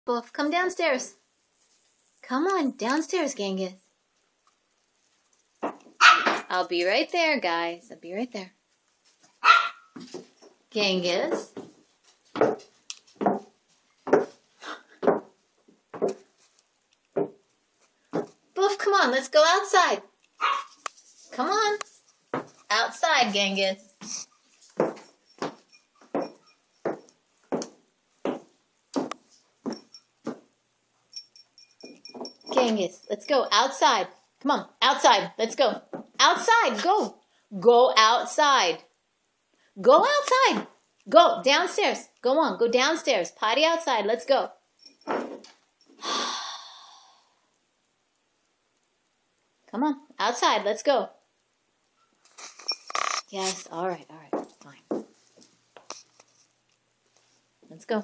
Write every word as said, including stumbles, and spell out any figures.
Bluff, come downstairs. Come on, downstairs, Genghis. I'll be right there, guys. I'll be right there. Genghis. Bluff, come on, let's go outside. Come on. Outside, Genghis. Genghis, let's go outside. Come on, outside. Let's go. Outside, go. Go outside. Go outside. Go downstairs. Go on, go downstairs. Potty outside. Let's go. Come on, outside. Let's go. Yes, all right, all right, fine. Let's go.